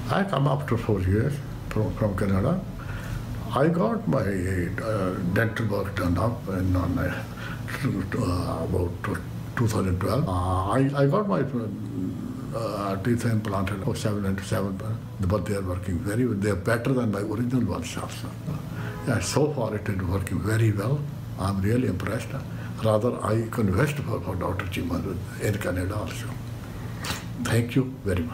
I come after 4 years from Canada. I got my dental work done up in about 2012. I got my teeth implanted 7 and 7, but they are working very well. They are better than my original ones also. And so far it is working very well. I'm really impressed. Rather, I can invest for Dr. Cheema in Canada also. Thank you very much.